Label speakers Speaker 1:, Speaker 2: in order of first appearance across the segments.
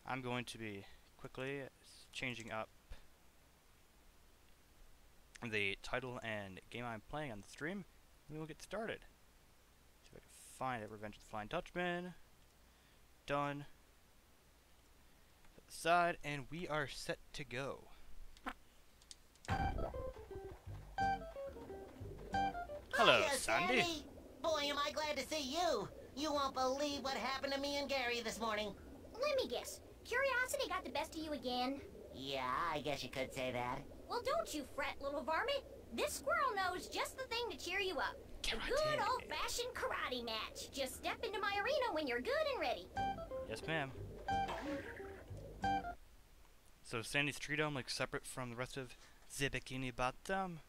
Speaker 1: I'm going to be quickly changing up the title and game I'm playing on the stream, and we will get started. See if I can find it. Revenge of the Flying Dutchman. Done. Set the side, and we are set to go. Hello,
Speaker 2: Hiya,
Speaker 1: Sandy.
Speaker 2: Boy, am I glad to see you. You won't believe what happened to me and Gary this morning.
Speaker 3: Let me guess. Curiosity got the best of you again?
Speaker 2: Yeah, I guess you could say that.
Speaker 3: Well, don't you fret, little varmint. This squirrel knows just the thing to cheer you up. A good old-fashioned karate match. Just step into my arena when you're good and ready.
Speaker 1: Yes, ma'am. So Sandy's tree dome, like, separate from the rest of the Bikini Bottom?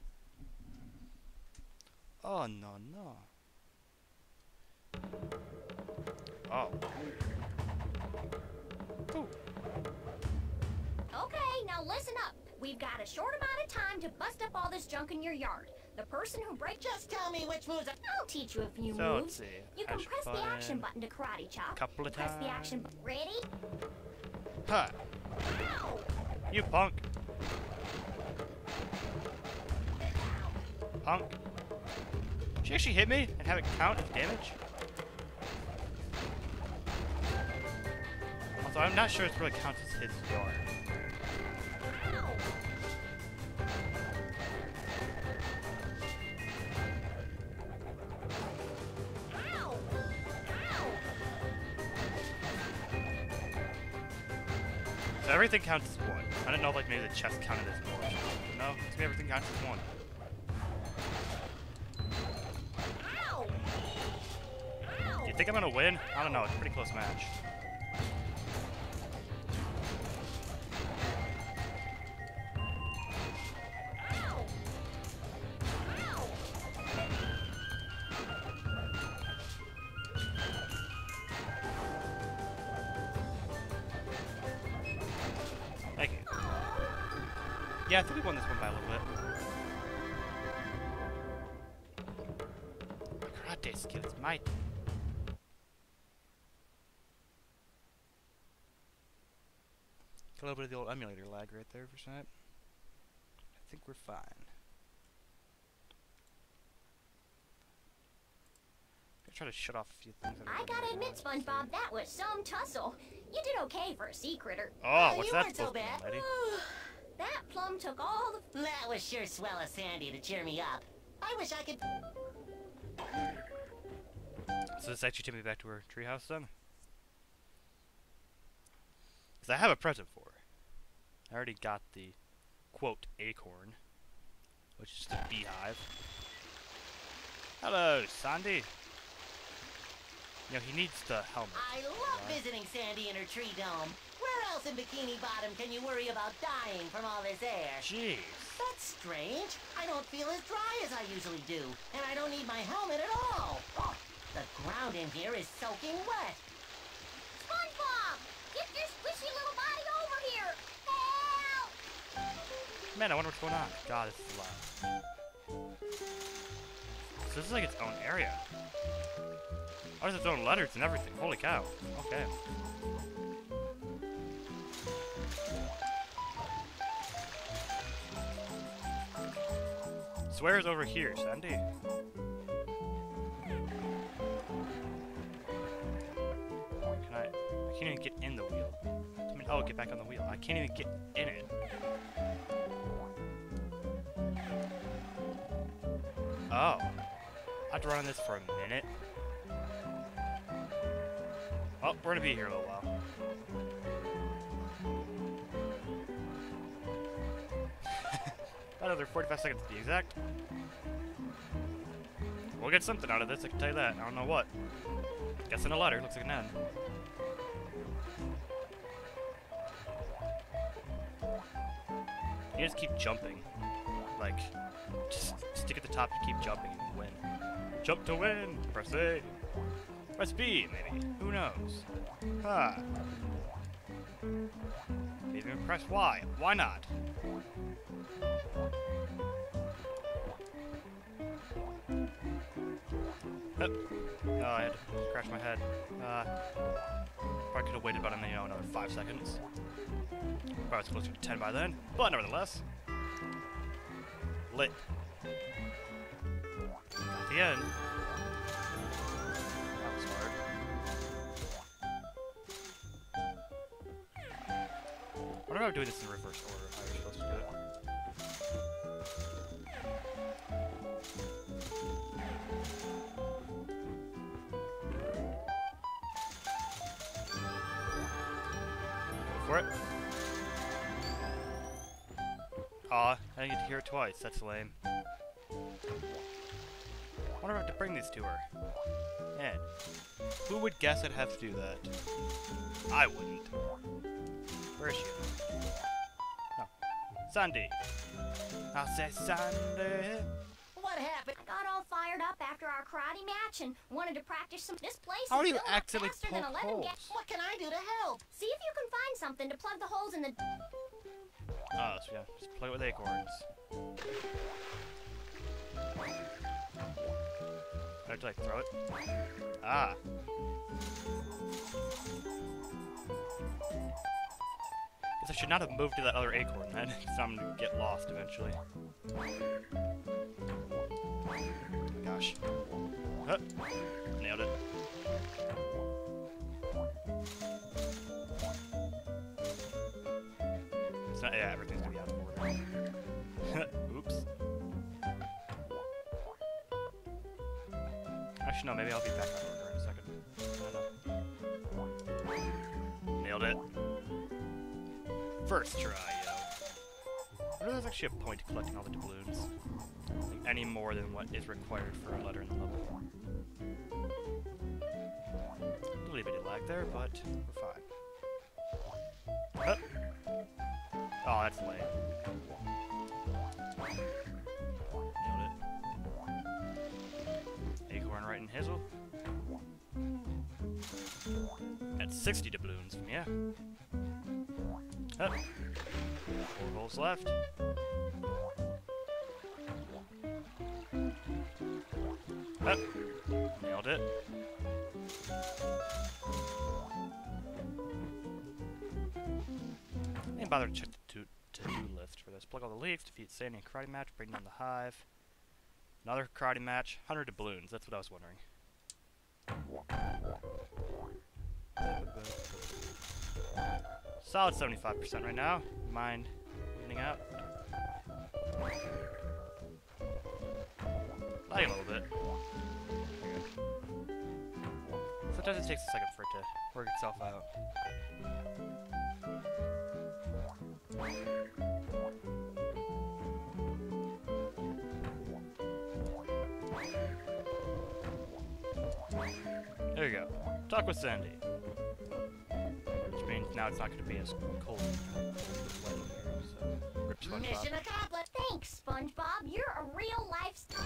Speaker 1: Oh, no, no. Oh. Ooh.
Speaker 3: Okay, now listen up. We've got a short amount of time to bust up all this junk in your yard. The person who breaks...
Speaker 2: Just tell me which moves
Speaker 3: I'll teach you a few
Speaker 1: So, let's
Speaker 3: moves.
Speaker 1: see.
Speaker 3: You can press the action button to karate chop.
Speaker 1: Couple of
Speaker 3: Press the
Speaker 1: times.
Speaker 3: action button. Ready?
Speaker 1: Ha!
Speaker 3: Ow!
Speaker 1: You punk! Punk! Did she actually hit me and have it count as damage? Also, I'm not sure this really counts as his yard.
Speaker 3: Ow! Ow! Ow!
Speaker 1: So everything counts as one. I didn't know if, like, maybe the chest counted as more. No, to me everything counts as one.
Speaker 3: Ow! Ow!
Speaker 1: Do you think I'm gonna win? I don't know, it's a pretty close match.
Speaker 3: Ow! Ow!
Speaker 1: Thank you. Yeah, I think we won this one by a little bit. My karate skill is mighty. A little bit of the old emulator lag right there for a second. I think we're fine. I'm gonna try to shut off a few things. that are
Speaker 3: I
Speaker 1: running
Speaker 3: gotta
Speaker 1: right
Speaker 3: admit,
Speaker 1: now. Let's see.
Speaker 3: SpongeBob, that was some tussle. You did okay for a sea critter.
Speaker 1: Oh, what's
Speaker 2: you
Speaker 1: that
Speaker 2: weren't so
Speaker 1: supposed to
Speaker 2: bad.
Speaker 1: mean, lady?
Speaker 3: That plum took all the...
Speaker 2: That was sure swell of Sandy to cheer me up. I wish I could...
Speaker 1: So this actually take me back to her treehouse then? Because I have a present for her. I already got the, quote, acorn, which is the beehive. Hello, Sandy. You know, he needs the helmet.
Speaker 2: I love visiting Sandy in her tree dome. Where else in Bikini Bottom can you worry about dying from all this air?
Speaker 1: Jeez.
Speaker 2: That's strange. I don't feel as dry as I usually do, and I don't need my helmet at all. Oh, the ground in here is soaking wet.
Speaker 3: SpongeBob! Get your squishy little body over here! Help!
Speaker 1: Man, I wonder what's going on. God, this is loud. So this is like its own area. Oh, there's its own letters and everything. Holy cow. Okay. Swear's over here, Sandy. Can I can't even get in the wheel. I mean, oh, get back on the wheel. I can't even get in it. Oh. I have to run on this for a minute. Oh, we're gonna be here a little while. Another 45 seconds to be exact. We'll get something out of this, I can tell you that. I don't know what. Guessing a letter, looks like an N. You just keep jumping. Like, just stick at the top and keep jumping and win. Jump to win! Press A! Press B, maybe. Who knows? Ha! Maybe even press Y. Why not? Oh, I had to crash my head. Probably could have waited about another 5 seconds. Probably was closer to 10 by then, but nevertheless. Lit. At the end. That was hard. I wonder if I'm doing this in reverse order, how you're supposed to do it. Go for it. Aw, I didn't get to hear it twice, that's lame. I wonder if I have to bring these to her. Man, who would guess I'd have to do that? I wouldn't. Where is she? Oh. Sandy. I'll say Sandy.
Speaker 2: What happened?
Speaker 3: I got all fired up after our karate match and wanted to practice some. This place
Speaker 1: How
Speaker 3: is
Speaker 1: do you
Speaker 3: filling up
Speaker 1: accidentally
Speaker 3: faster than
Speaker 1: poke
Speaker 3: 11
Speaker 1: holes?
Speaker 3: gas.
Speaker 2: What can I do to help?
Speaker 3: See if you can find something to plug the holes in the.
Speaker 1: Oh, so yeah, just play with acorns. How did I throw it? Ah. Guess I should not have moved to that other acorn then, because I'm gonna get lost eventually. Gosh. Huh. Nailed it. It's not, yeah, everything's gonna be out of order. Oops. Actually, no, maybe I'll be back out of order in a second. I don't know. Nailed it. First try, yo. I wonder if there's actually a point to collecting all the doubloons. Like, any more than what is required for a letter in the level. A little bit of lag there, but we're fine. Huh. Oh, that's lame. Nailed it. Acorn right in Hazel. That's 60 doubloons from you. Huh. 4 holes left. Huh. Nailed it. Didn't bother to check the to-do list for this. Plug all the leaves, defeat Sandy in karate match, bring down the hive. Another karate match, 100 doubloons. That's what I was wondering. Solid 75% right now. Mind evening out. Lagging a little bit. Sometimes it takes a second for it to work itself out. There you go. Talk with Sandy. Which means now it's not going to be as cold and wet in here, so... Rip SpongeBob.
Speaker 2: Mission accomplished.
Speaker 3: Thanks, SpongeBob. You're a real life star.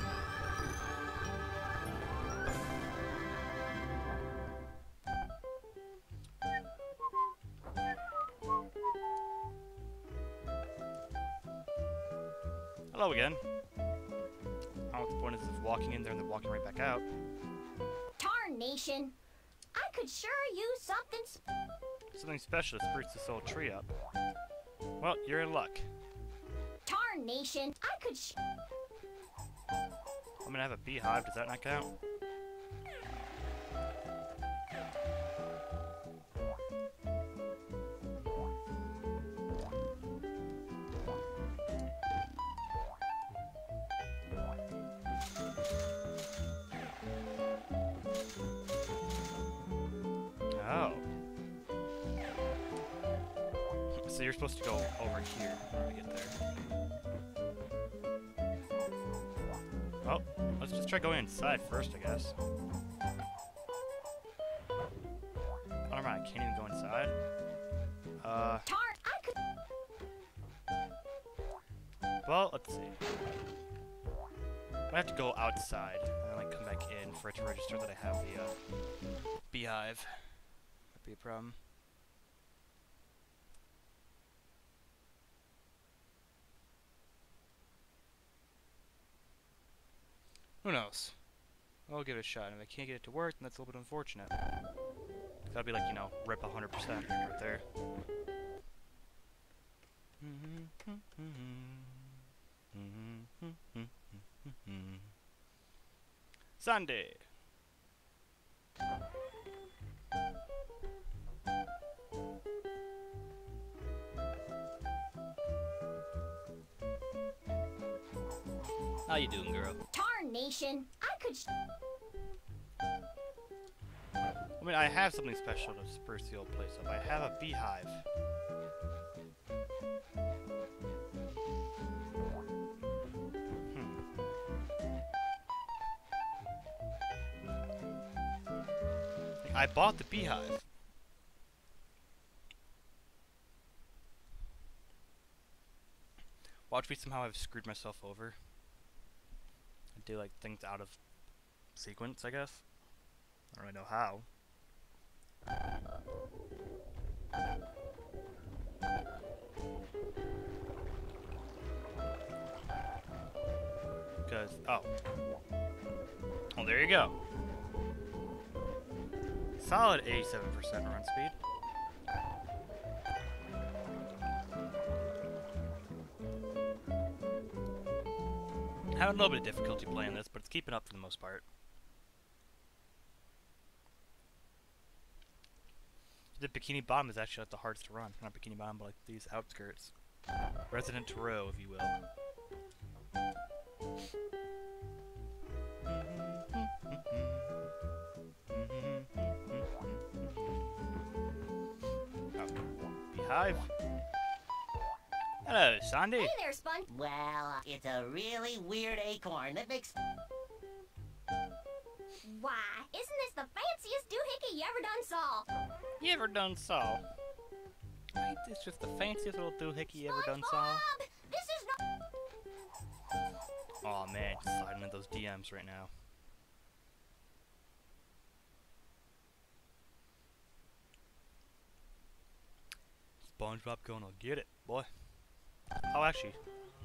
Speaker 1: Hello again. I don't know what the point is of walking in there and then walking right back out.
Speaker 3: Tarnation. I could sure use something.
Speaker 1: Something special that spruces this old tree up. Well, you're in luck.
Speaker 3: Tarnation. I could.
Speaker 1: I'm gonna have a beehive. Does that not count? Oh. So you're supposed to go over here in order to get there. Oh, let's just try going inside first, I guess. Oh, never mind, I can't even go inside. Well, let's see. I have to go outside and then like come back in for it to register that I have the beehive. Might be a problem. Who knows? I'll give it a shot. And if I can't get it to work, then that's a little bit unfortunate. That'd be like, you know, rip 100% right there. Sunday. How you doing, girl?
Speaker 3: Tarnation! I could.
Speaker 1: I mean, I have something special to spruce the old place up. I have a beehive. I bought the beehive. Watch me somehow I've screwed myself over. I do like things out of sequence, I guess. I don't really know how. Because, oh, there you go. Solid 87% run speed. Having a little bit of difficulty playing this, but it's keeping up for the most part. The Bikini Bottom is actually like the hardest to run. Not Bikini Bottom, but like these outskirts. Resident Row, if you will. Beehive. Hello, Sandy.
Speaker 3: Hey there, Sponge.
Speaker 2: Well, it's a really weird acorn that makes...
Speaker 3: Why, isn't this the fanciest doohickey you ever done saw?
Speaker 1: You ever done saw? Ain't this just the fanciest little doohickey you ever done saw?
Speaker 3: SpongeBob! This is not...
Speaker 1: Aw, man, sliding into those DMs right now. Spongebob gonna get it, boy. Oh, actually.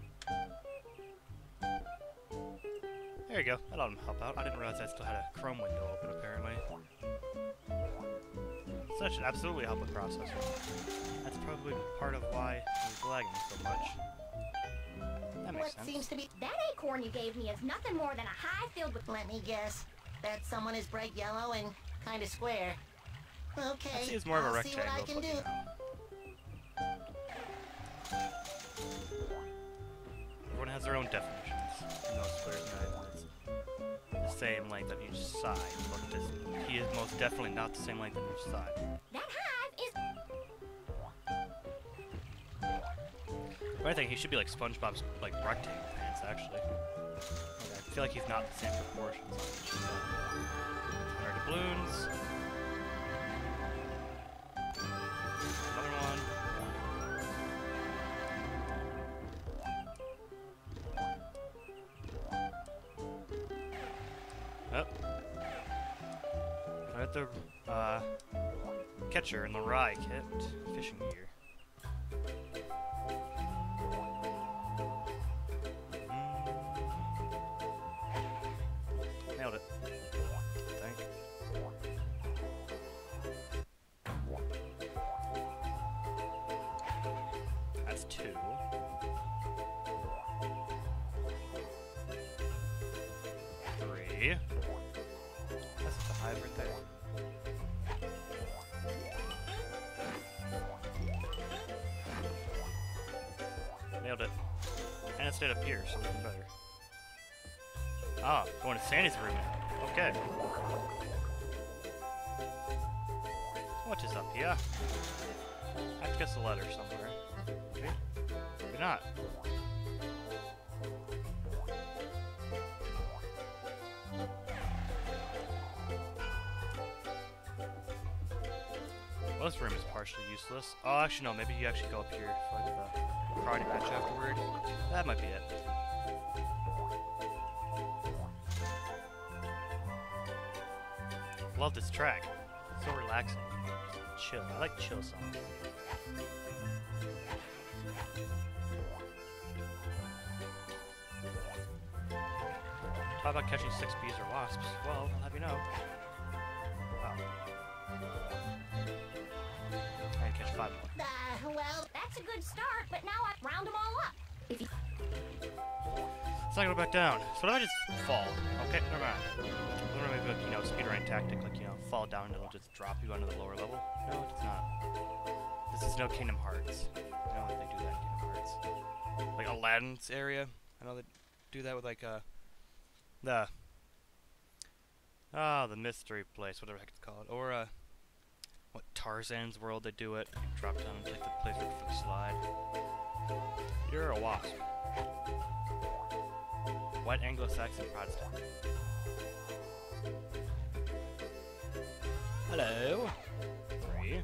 Speaker 1: There you go. That ought to help out. I didn't realize I still had a Chrome window open, apparently. So that should absolutely help with processing. That's probably part of why it was lagging so much. That makes sense.
Speaker 2: Seems to be...
Speaker 3: That acorn you gave me is nothing more than a hive filled with...
Speaker 2: Let me guess. That someone is bright yellow and kind of square. Okay,
Speaker 1: I see it's more of a
Speaker 2: I'll
Speaker 1: rectangle,
Speaker 2: see what I can
Speaker 1: but,
Speaker 2: do.
Speaker 1: you know. Everyone has their own definitions. No squares and the same length on each side, but he is most definitely not the same length on each side.
Speaker 3: That hive is...
Speaker 1: If anything, he should be like SpongeBob's like rectangle pants, actually. Like, I feel like he's not the same proportions on each side. Our doubloons. Another one. I got the catcher and the rye kit, fishing gear. Nailed it. I think. That's 2. Three. That's the hive right there. Nailed it. And it stayed up here, so even better. Ah, going to Sandy's room now. Okay. What is up here? I have to guess a letter somewhere. Maybe? Maybe not. Well, this room is partially useless. Oh, actually, no. Maybe you actually go up here for like the karate match afterward. That might be it. Love this track. It's so relaxing. Chill. I like chill songs. How about catching 6 bees or wasps? Well, I'll have you know. Wow. I catch 5 more.
Speaker 2: Well,
Speaker 3: That's a good start, but now I round them all up. If you
Speaker 1: Let's not go back down. So what if I just fall? Okay, never mind. Or maybe like, you know, speedrun tactic, like, you know, fall down and it'll just drop you onto the lower level. No, it's not. This is no Kingdom Hearts. I know that they do that in Kingdom Hearts. Like Aladdin's area. I know they do that with like the mystery place, whatever the heck it's called. Or what, Tarzan's World, they do it. Drop down into like the place where you slide. You're a wasp. White Anglo-Saxon Protestant. Hello. 3.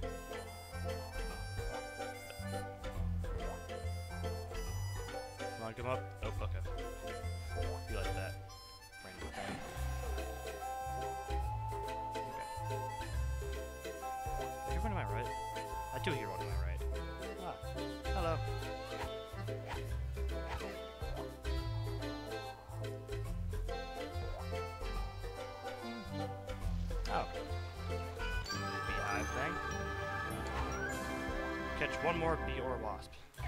Speaker 1: Come on, come up. Oh, okay. You like that. Random thing. Okay. Is everyone to my right? I do hear one to my right. Ah. Hello. Oh. Beehive thing. Catch one more bee or wasp.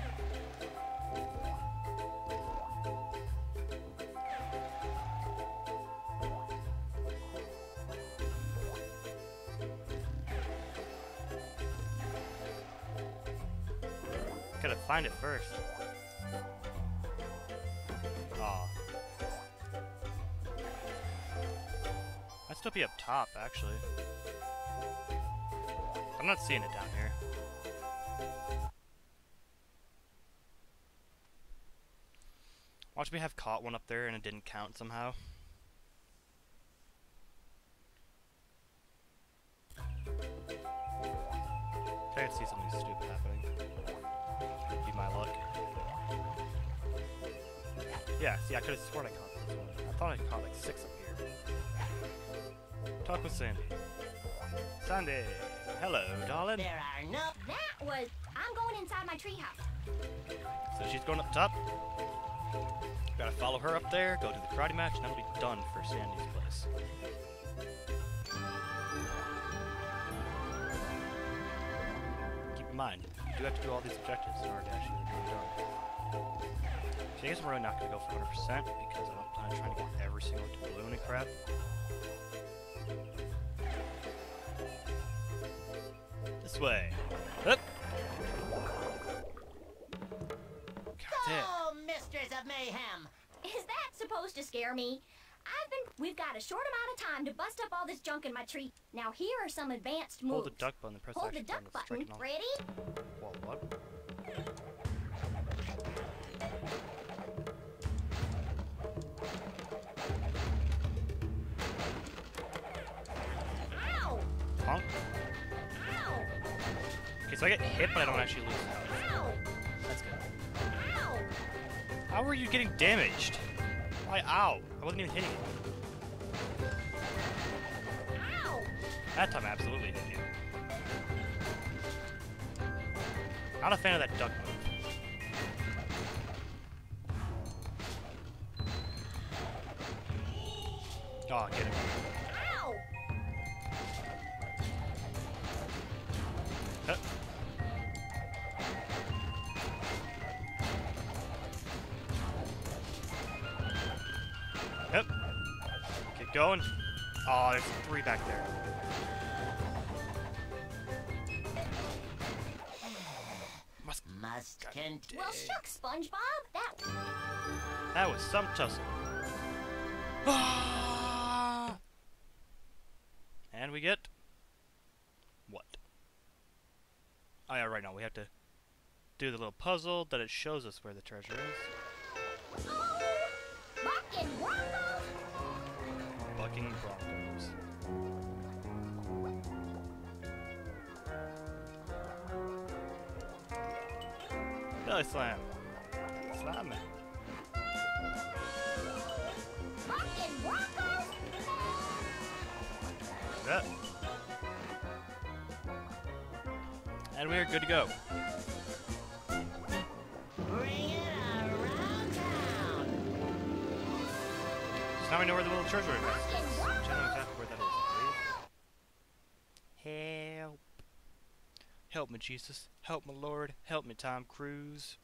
Speaker 1: Gotta find it first. Aw. Might still be up top, actually. I'm not seeing it down here. Watch me have caught one up there and it didn't count somehow. I can see something stupid happening. Could be my luck. Yeah, see, I could have sworn I caught this one. I thought I caught like 6 up here. Talk with Sandy. Sandy! Hello, darling.
Speaker 2: there are no...
Speaker 3: that was I'm going inside my treehouse.
Speaker 1: So she's going up top. Gotta follow her up there, go to the karate match, and that'll be done for Sandy's place. Keep in mind, you do have to do all these objectives in order to actually get it done. So I guess I'm really not gonna go for 100% because I don't plan on trying to get every single balloon and crap. This way. Up.
Speaker 2: Oh, Mistress of Mayhem!
Speaker 3: Is that supposed to scare me? We've got a short amount of time to bust up all this junk in my tree. Now here are some advanced moves.
Speaker 1: Hold the duck button and press
Speaker 3: Hold the
Speaker 1: action
Speaker 3: duck
Speaker 1: button to
Speaker 3: button.
Speaker 1: strike it
Speaker 3: Ready?
Speaker 1: Whoa, what?
Speaker 3: Ow!
Speaker 1: Punk?
Speaker 3: Ow!
Speaker 1: Okay, so I get hit, but I don't actually lose health.
Speaker 3: Ow!
Speaker 1: That's good.
Speaker 3: Ow!
Speaker 1: How are you getting damaged? Why, ow? I wasn't even hitting you.
Speaker 3: Ow!
Speaker 1: That time I absolutely hit you. Not a fan of that duck move. Oh, get him.
Speaker 3: Ow!
Speaker 1: Huh. Yep. Keep going. Oh, there's 3 back there.
Speaker 2: Must continue.
Speaker 3: Well, shucks, SpongeBob.
Speaker 1: That was some tussle. And we get... what? Oh yeah, right now we have to do the little puzzle that it shows us where the treasure is.
Speaker 3: Oh! Bucking Broncos!
Speaker 1: Bucking Broncos. Belly slam. Slam me.
Speaker 3: Bucking Broncos!
Speaker 1: That. And we are good to go.
Speaker 2: Bring it around town.
Speaker 1: So now we know where the little treasure is. I don't know exactly where that is, I believe. Help. Help me, Jesus. Help me, Lord. Help me, Tom Cruise.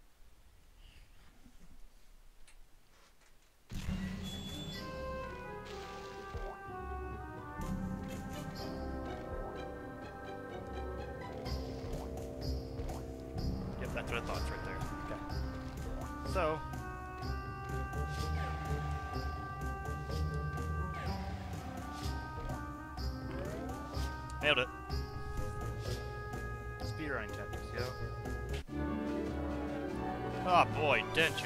Speaker 1: Yep, that's what I thought. It's right there. Okay. So... nailed it. Speedrunning tactics, yo. Oh boy, dentures.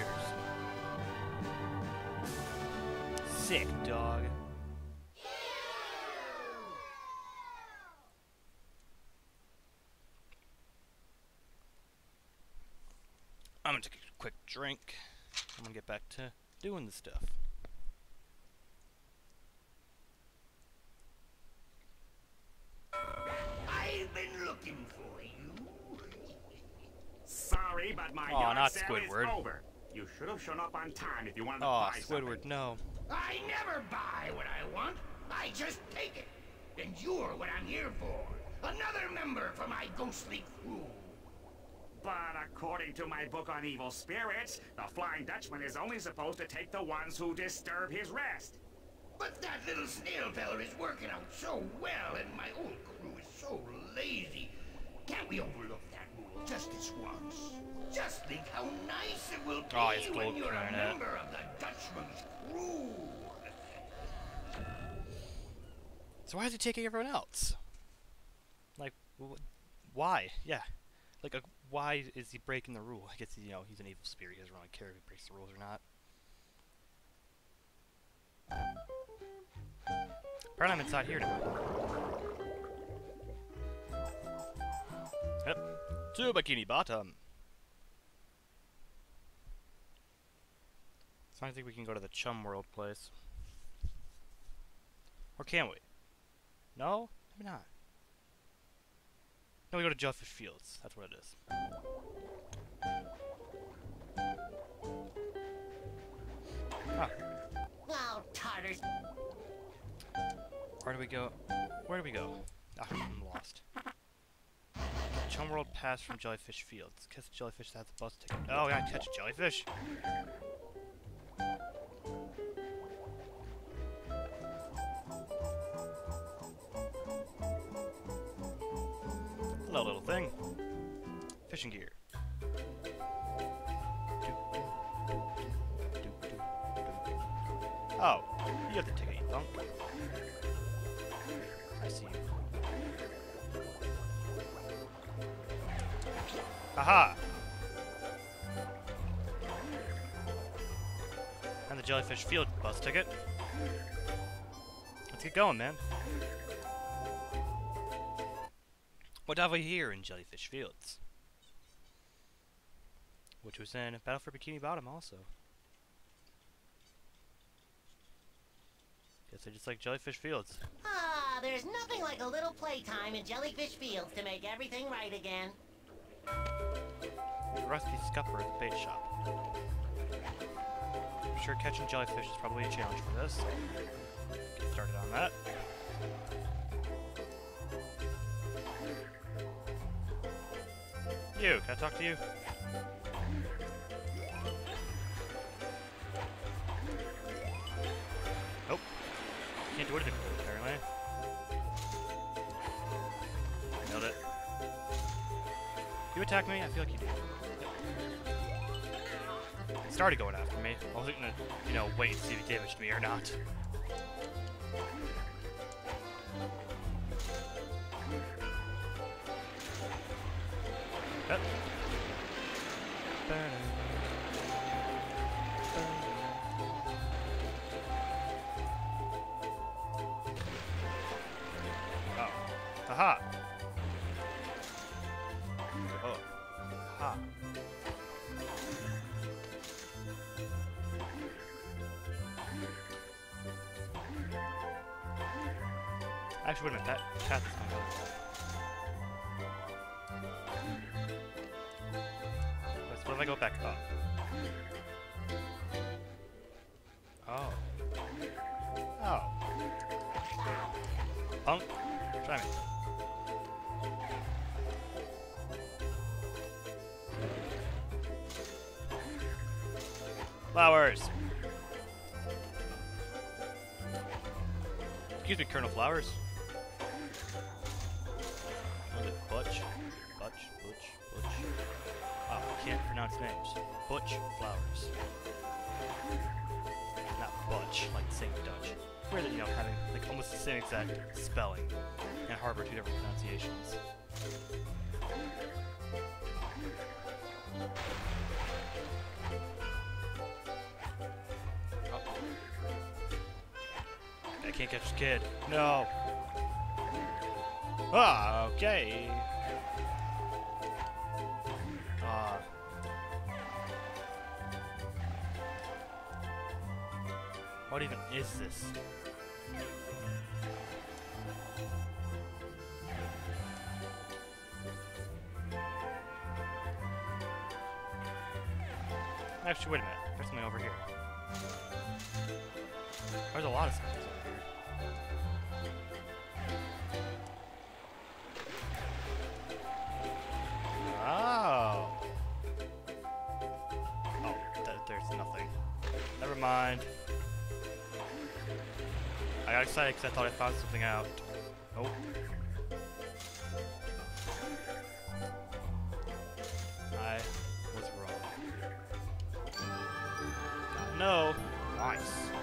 Speaker 1: Sick, dog. I'm gonna take a quick drink. I'm gonna get back to doing the stuff.
Speaker 4: I've been looking for you. Sorry, but my
Speaker 1: Aw,
Speaker 4: yard
Speaker 1: not
Speaker 4: sale
Speaker 1: Squidward.
Speaker 4: is over. You should have shown up on time if you wanted to
Speaker 1: Aw,
Speaker 4: buy
Speaker 1: Squidward,
Speaker 4: something.
Speaker 1: no.
Speaker 5: I never buy what I want. I just take it. And you're what I'm here for. Another member for my ghostly crew.
Speaker 4: But according to my book on evil spirits, the Flying Dutchman is only supposed to take the ones who disturb his rest.
Speaker 5: But that little snail feller is working out so well, and my old crew is so lazy. Can't we overlook that rule just this once? Just think how nice it will be
Speaker 1: Oh, it's
Speaker 5: when
Speaker 1: gold
Speaker 5: you're a
Speaker 1: clarinet.
Speaker 5: member of the Dutchman's crew.
Speaker 1: So why is he taking everyone else? Like, why? Yeah. Like, why is he breaking the rule? I guess, you know, he's an evil spirit. He doesn't really care if he breaks the rules or not. Apparently I'm inside here now. Yep. To Bikini Bottom. So I think we can go to the Chum World place. Or can we? No? Maybe not. No, we go to Jellyfish Fields. That's what it is. Ah.
Speaker 2: Oh, tartars.
Speaker 1: Where do we go? Where do we go? Ah, I'm lost. Chum World Pass from Jellyfish Fields. Catch a jellyfish that has a bus ticket. Oh, yeah, catch a jellyfish. Hello, little thing. Fishing gear. Oh, you got the ticket, you punk. I see you. Aha! And the Jellyfish Field bus ticket. Let's get going, man. What have we here in Jellyfish Fields? Which was in Battle for Bikini Bottom also. Guess I just like Jellyfish Fields.
Speaker 2: Ah, there's nothing like a little playtime in Jellyfish Fields to make everything right again.
Speaker 1: The rusty scupper at the bait shop. I'm sure catching jellyfish is probably a challenge for this. Get started on that. You, can I talk to you? Nope. Can't do anything with it, apparently. Nailed it. You attack me? I feel like you did. It started going after me. I wasn't gonna, you know, wait and see if it damaged me or not. Yep. Oh. Aha! Oh. Aha. Actually, wait a minute, that path is my other way. What if I go back up? Oh. Oh. Punk. Try me. Flowers. Excuse me, Colonel Flowers. Was it Butch? Butch. Oh, I can't pronounce names. Butch Flowers. Not Butch, like saying Dutch. Weird that, you know, having like almost the same exact spelling and harbor two different pronunciations. Oh. I can't catch the kid. No. Ah, okay. What even is this? Actually, wait a minute. There's something over here. There's a lot of stuff over here. Oh. Oh, there's nothing. Never mind. I got excited because I thought I found something out. Oh. I was wrong. No. Nice.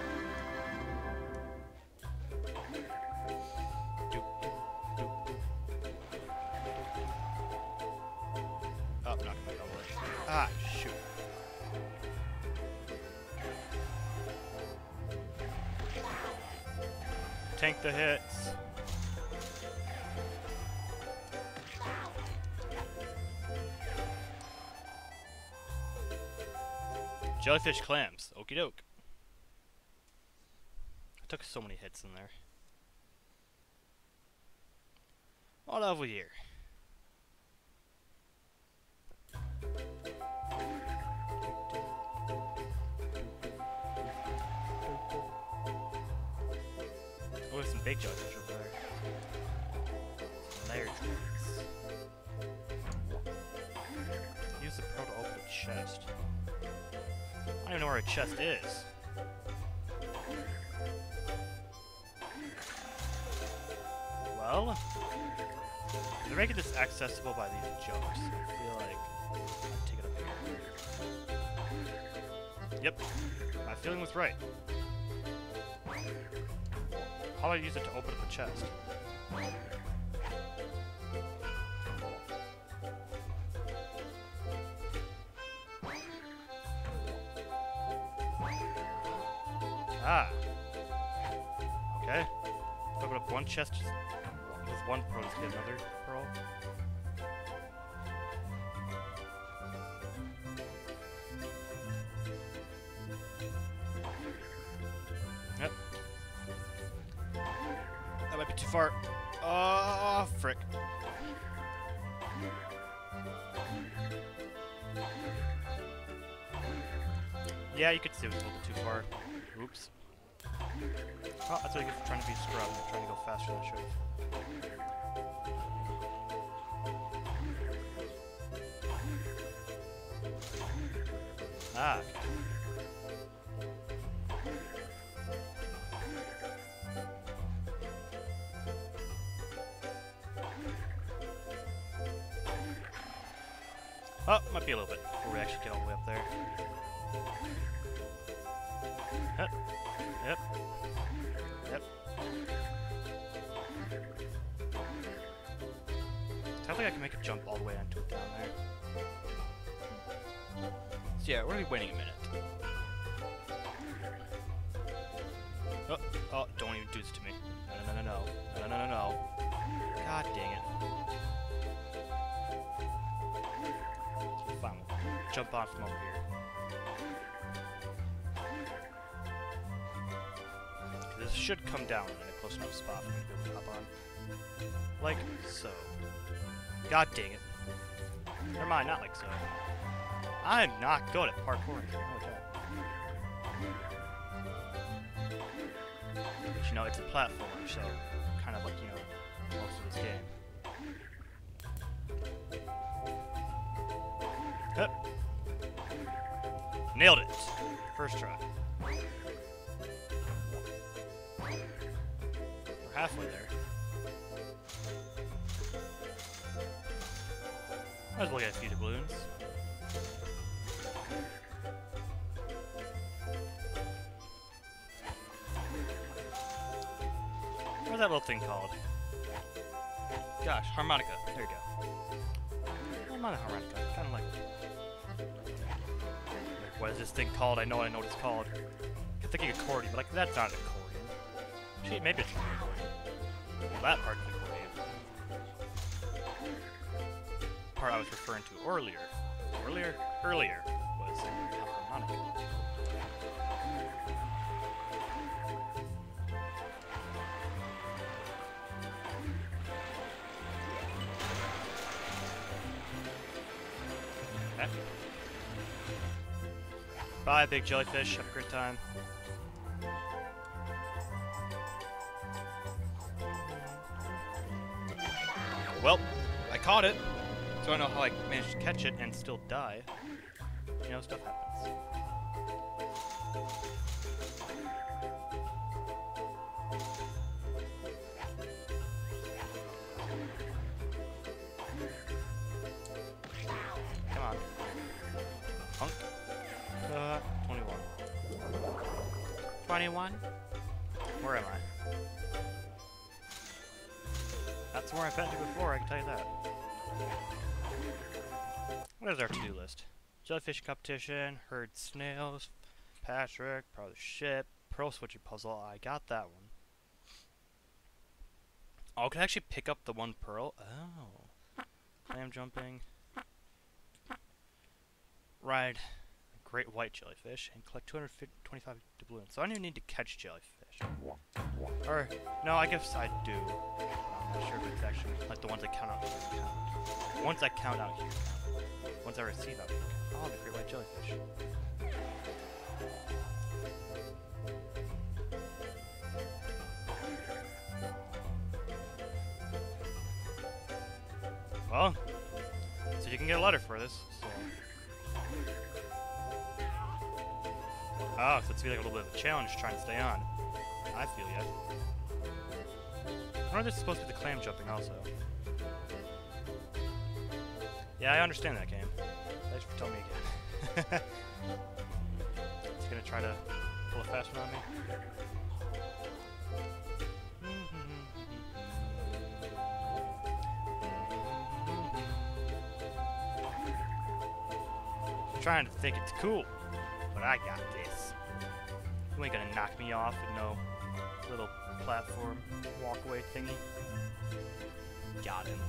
Speaker 1: Oh, not gonna make all the way. Ah, shoot. Tank the hits. Jellyfish clams. Okie doke. I took so many hits in there. What have we here? Oh, there's some big jellyfish over there. Layer tracks. Use the pearl to open a chest. I don't even know where a chest is. Well, they're making this accessible by these jumps. I feel like I'll take it up here. Yep, my feeling was right. How do I use it to open up a chest? Ah. Okay. Open up one chest with one pearl to get another pearl. Yep. That might be too far. Oh, frick. Yeah, you could see it was a little bit too far. Oops. Oh, that's what I get for trying to be scrub and trying to go faster than I should have. Ah, okay. Oh, might be a little bit before we actually get all the way up there. Yep. Yep. Yep. I don't think I can make a jump all the way onto it down there. So yeah, we're gonna be waiting a minute. Oh, oh, don't even do this to me. No. God dang it. Fine, we'll jump on from over here. This should come down in a close enough spot for me to be able to hop on. Like so. God dang it. Never mind, not like so. I'm not good at parkouring. Which, you know, it's a platformer, so kind of like, you know, most of this game. Hup. Nailed it! First try. We're halfway there. Might as well get a few doubloons. What's that little thing called? Gosh, harmonica. There you go. I'm on a harmonica. Kind of like. What is this thing called? I know what it's called. I'm thinking accordion, but like that's not an accordion. Gee, maybe it's an accordion. Well, that part's an accordion. The part I was referring to earlier was a harmonica. Okay. Bye, big jellyfish. Have a great time. Well, I caught it. So I don't know how I managed to catch it and still die. You know, stuff happens. Come on. Punk. 21. 21? Where am I? That's where I've been to before, I can tell you that. What is our to-do list? Jellyfish competition, herd snails, Patrick, power the ship, pearl switching puzzle. I got that one. Oh, I can actually pick up the one pearl. Oh. Clam jumping. Ride a great white jellyfish and collect 225 doubloons. So I don't even need to catch jellyfish. Or, no, I guess I do. I'm not sure if it's actually like the ones I count out here count. Once I count out here count. Once I receive out here count. Oh, the great white jellyfish. Well, so you can get a letter for this, so. Oh, so it's gonna be like a little bit of a challenge trying to stay on. I feel ya. I wonder if this is supposed to be the clam jumping also. Yeah, I understand that game. Thanks for telling me again. It's gonna try to pull a fast one on me. I'm trying to think it's cool, but I got this. You ain't gonna knock me off with no little platform walkway thingy. Got him.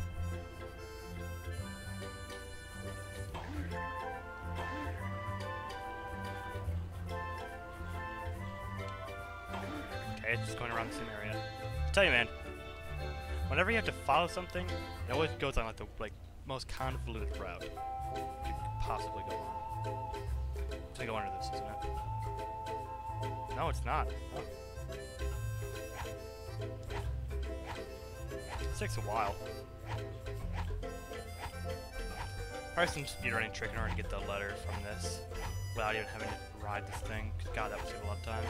Speaker 1: Okay, it's just going around the same area. I tell you, man, whenever you have to follow something, it always goes on like the most convoluted route you could possibly go on. It's gonna go under this, isn't it? No, it's not. Oh. This takes a while. Probably some speedrunning trick in order to get the letter from this without even having to ride this thing. Cause God, that would save a lot of time.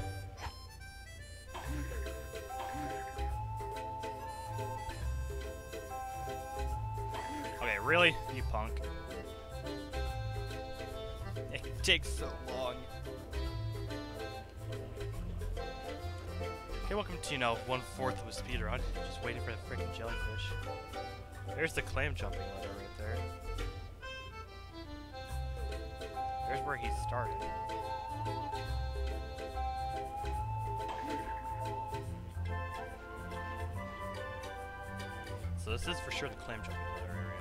Speaker 1: Okay, really? You punk. It takes so long. Okay, welcome to, you know, 1/4 of a speedrun. Just waiting for the freaking jellyfish. There's the clam jumping letter right there. There's where he started. So this is for sure the clam jumping letter area.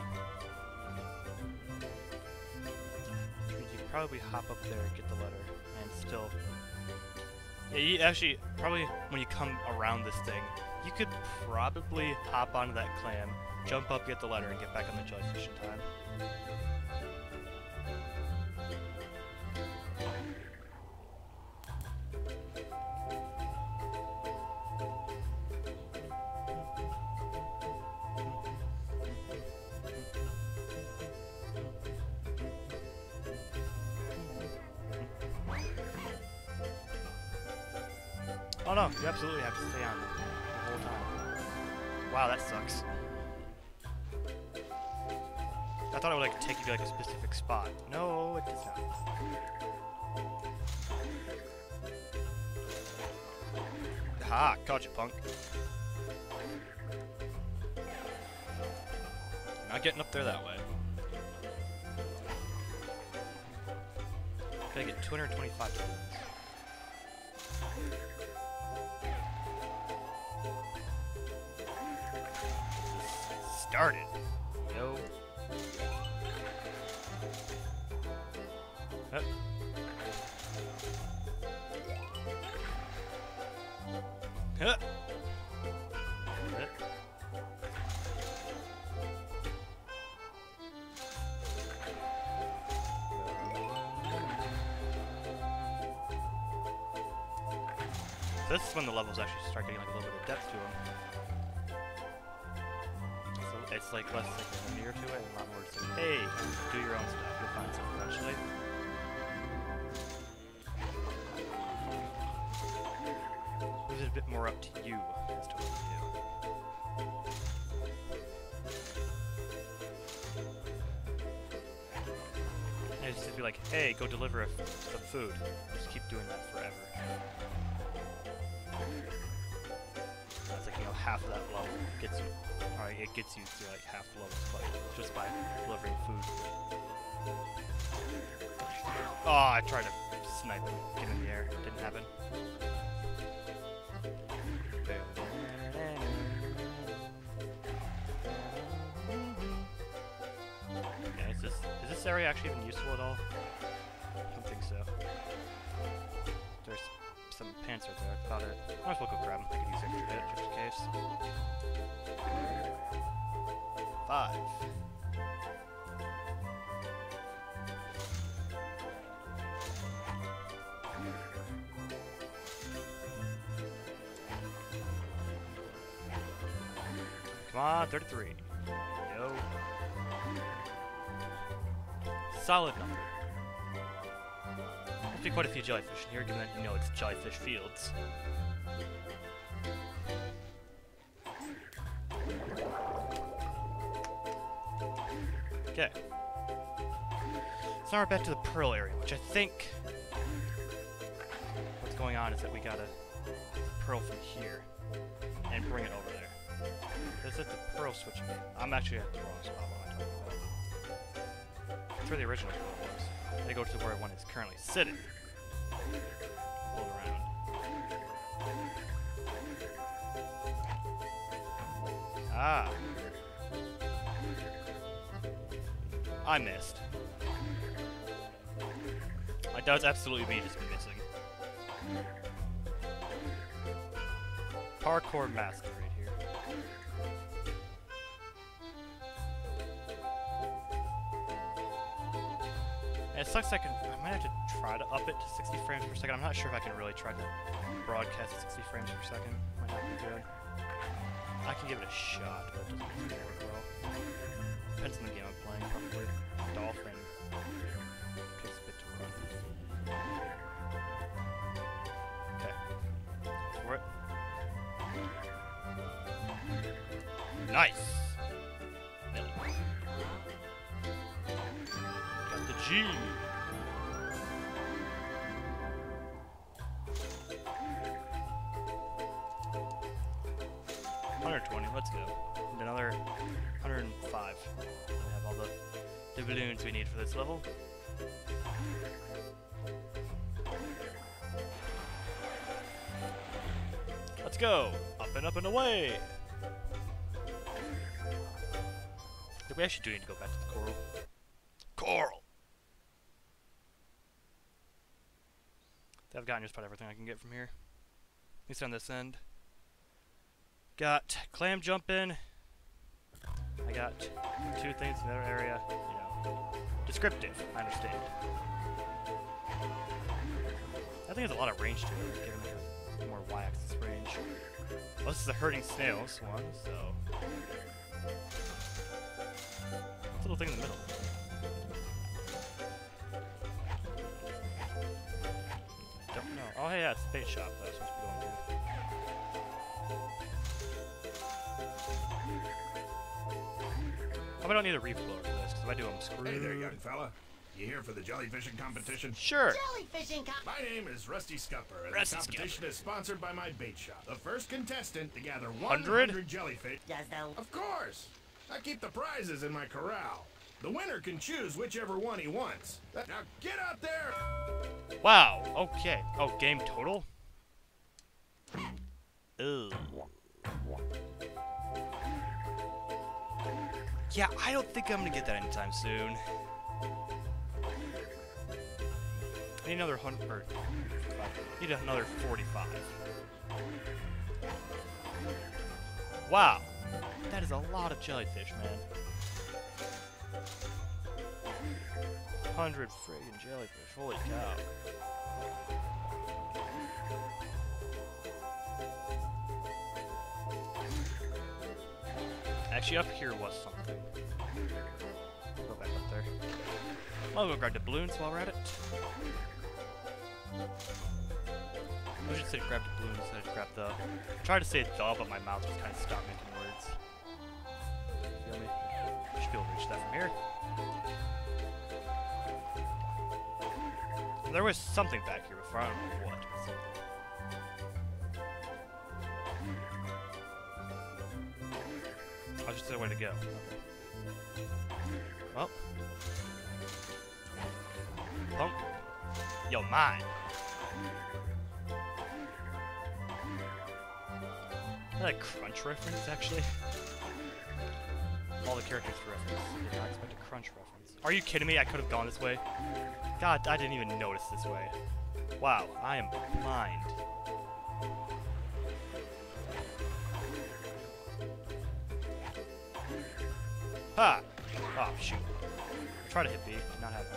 Speaker 1: Which means you can probably hop up there and get the letter and still... Yeah, you actually, probably when you come around this thing, you could probably hop onto that clam, jump up, get the letter, and get back on the jellyfish in time. Oh no, you absolutely have to stay on the whole time. Wow, that sucks. I thought it would like take you to like a specific spot. No, it does not. Ha! Caught you, punk. Not getting up there that way. Gotta get 225 points. Started. Yo. Up. Huh. This is when the levels actually start getting like a little bit of depth to them. So it's like less like linear to it, and a lot more just like, hey, do your own stuff. You'll find stuff eventually. Leaves it a bit more up to you as to what to do. And it's just be like, hey, go deliver some food. Just keep doing that forever. That's like, you know, half of that level gets you, alright, it gets you to like half the level just by delivering food. Oh, I tried to snipe him, get him in the air, didn't happen. Yeah, is this area actually even useful at all? I don't think so. There's some pants right there. I thought it. Might as well go grab them. I could use extra hit just in case. 5. Come on, 33. Yo. Solid number. Must be quite a few jellyfish in here, given that you know it's jellyfish fields. Okay. So now we're back to the pearl area, which I think what's going on is that we gotta pearl from here and bring it over there. Is it the pearl switching game? I'm actually at the wrong spot. What am I talking about? That's where the original pearl was. They go to where one is currently sitting. Hold around. Ah. I missed. That was absolutely me just missing. Parkour master right here. And it sucks I might have to try to up it to 60 frames per second. I'm not sure if I can really try to broadcast at 60 frames per second. Might not be good. I can give it a shot, but it doesn't really work well. Depends on the game I'm playing, probably. Dolphin takes a bit to run. Okay. For it. Nice! Nailed it. Got the G! Let's go. And another 105. We have all the balloons we need for this level. Let's go! Up and away! We actually do need to go back to the coral. Coral! I've gotten just about everything I can get from here. At least on this end. Got clam jumping. I got 2 things in the other area. You know, descriptive. I understand. I think there's a lot of range to it, given like a more y-axis range. Well, this is a herding snails one, so this little thing in the middle. I don't know. Oh, hey, yeah, it's the bait shop that I was supposed to be going to. Hope I don't need a reef blower for this, because if I do, I'm screwed.
Speaker 6: Hey there, young fella. You here for the jellyfishing competition?
Speaker 1: Sure.
Speaker 2: Jellyfishing
Speaker 6: My name is Rusty Scupper, and
Speaker 1: Rusty
Speaker 6: the competition is sponsored by my bait shop. The first contestant to gather
Speaker 1: 100?
Speaker 6: 100 jellyfish.
Speaker 2: Does the...
Speaker 6: Of course! I keep the prizes in my corral. The winner can choose whichever one he wants. Now get out there!
Speaker 1: Wow, okay. Oh, game total? Ugh. Yeah, I don't think I'm gonna get that anytime soon. I need another 100, or need another 45. Wow, that is a lot of jellyfish, man. 100 friggin' jellyfish, holy cow. Actually, up here was something. Go back up there. I'll go grab the balloons while we're at it. I should say grab the balloons instead of grab the... I tried to say the, but my mouth was kind of stopped making words. Feel me? I should be able to reach that from here. There was something back here before, I don't know what. But something. I'll just say where to go. Well. Punk. Yo, mine. Is that a Crunch reference, actually? All the characters reference. Did not expect a Crunch reference. Are you kidding me? I could have gone this way. God, I didn't even notice this way. Wow, I am blind. Ha! Oh, shoot. Try to hit B. Not happening.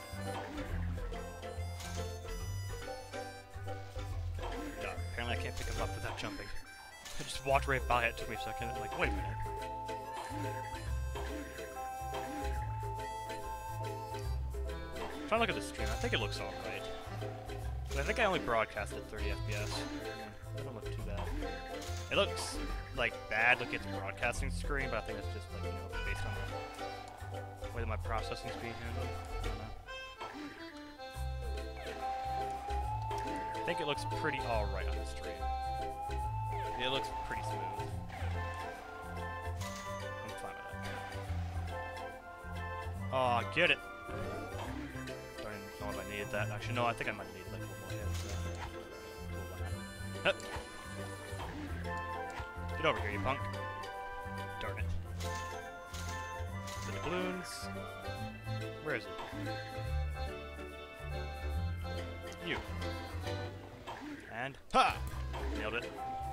Speaker 1: God, apparently I can't pick him up without jumping. I just walked right by it. Took me a second. I'm like, wait a minute. Trying to look at the stream. I think it looks alright. I think I only broadcasted 30 FPS. That don't look too bad. It looks like bad looking at the broadcasting screen, but I think that's just like, you know, based on the way that my processing is being handled. I think it looks pretty alright on the stream. It looks pretty smooth. I'm fine with that. Oh, get it! Don't even know if I needed that. Actually, no, I think I might need like one more hit. So. Get over here, you punk. Darn it. The balloons. Where is it? You. And ha! Nailed it.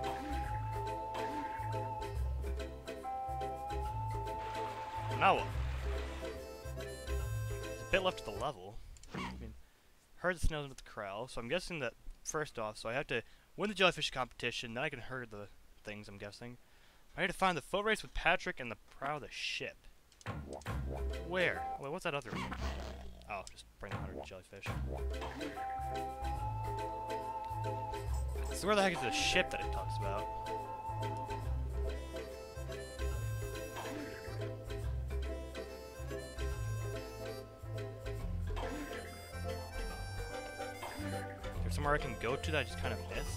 Speaker 1: Now what? There's a bit left of the level. I mean, herd the snails into the corral, so I'm guessing that first off, so I have to win the jellyfish competition, then I can herd the things, I'm guessing. I need to find the foot race with Patrick and the prow of the ship. Where? Wait, what's that other one? Oh, just bring the 100 jellyfish. So where the heck is the ship that it talks about? There's somewhere I can go to that I just kind of missed?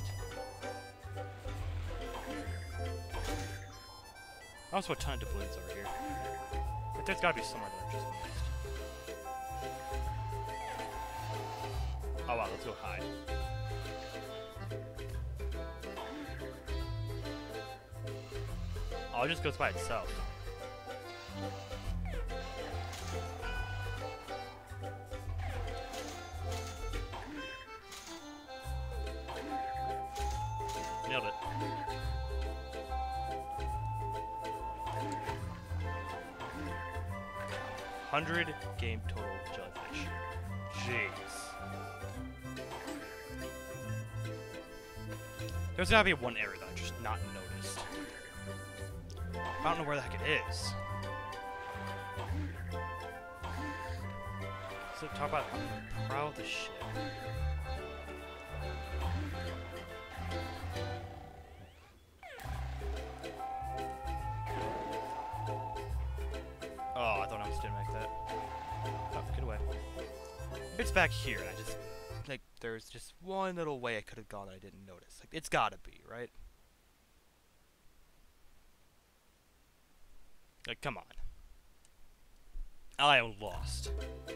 Speaker 1: I also have a ton of doubloons over here. But there's gotta be somewhere that I just missed. Oh wow, let's go hide. Oh, it just goes by itself. Nailed it. $100 game total jellyfish. Jeez. There's gotta be one area that I just not noticed. I don't know where the heck it is. So talk about the prow of the ship. It's back here, and I just, like, there's just one little way I could have gone that I didn't notice. Like, it's gotta be, right? Like, come on. I am lost.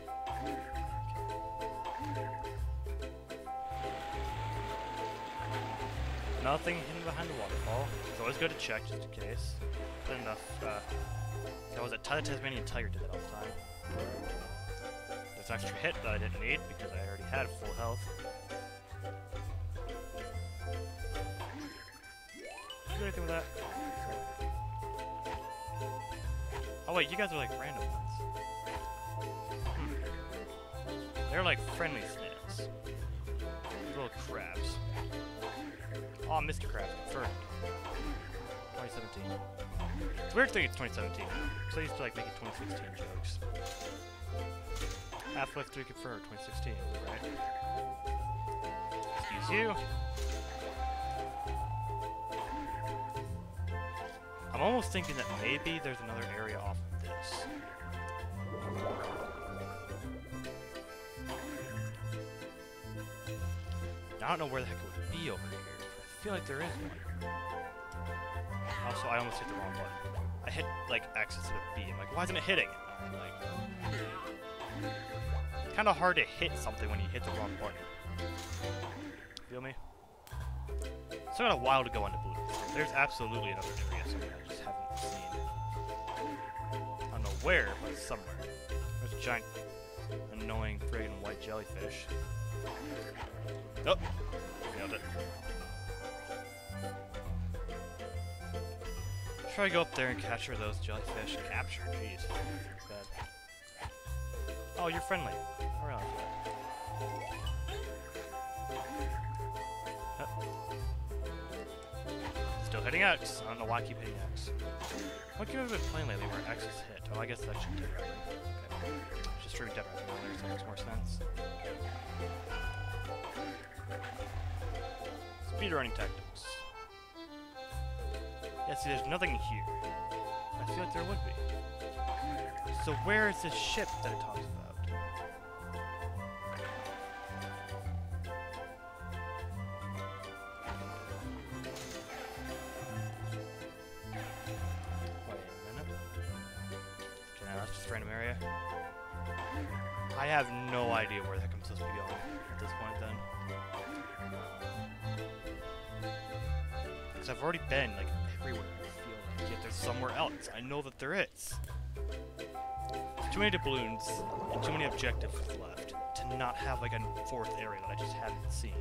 Speaker 1: Nothing hidden behind the waterfall. It's always good to check, just in case. Not enough, that was a Tasmanian tiger did that all the time. There's an extra hit that I didn't need because I already had full health. Did you do anything with that? Oh wait, you guys are like random ones. They're like friendly snails. Little crabs. Oh, Mr. Krabs confirmed. 2017. It's weird to think it's 2017. So I used to like making 2016 jokes. Half-Life 3 confirmed 2016, right? Excuse you. I'm almost thinking that maybe there's another area off of this. I don't know where the heck it would be over here. I feel like there is one. Also, I almost hit the wrong button. I hit, like, X instead of B. I'm like, why isn't it hitting? I'm like, it's kind of hard to hit something when you hit the wrong button. Feel me? Still got a while to go into blue. There's absolutely another area somewhere I just haven't seen. I don't know where, but it's somewhere. There's a giant, annoying, friggin' white jellyfish. Oh! Nailed it. Try to go up there and capture those jellyfish. Capture, jeez. That's bad. Oh, you're friendly. I realize that. Still hitting X. I don't know why I keep hitting X. What game have I been playing lately where X is hit? Oh, I guess that's just Dead Rising. Okay. Just streaming Dead Rising earlier, so that makes more sense. Speedrunning tactics. Yeah, see, there's nothing here. I feel like there would be. So where is this ship that it talks about? Wait a minute. Okay, now that's just a random area. I have no idea where the heck I'm supposed to be going at this point then. Because I've already been, like, everywhere, I feel like, yet there's somewhere else. I know that there is. Too many doubloons and too many objectives left to not have, like, a fourth area that I just haven't seen.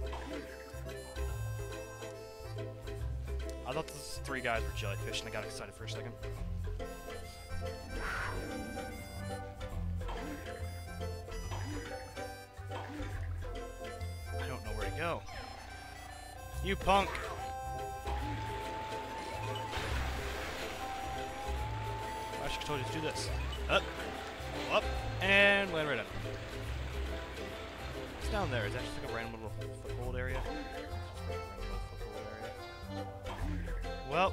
Speaker 1: I thought those three guys were jellyfish, and I got excited for a second. I don't know where to go. You punk! I should totally just do this. Up, up, and land right on. What's down there? Is that just like a random little foothold area? Well.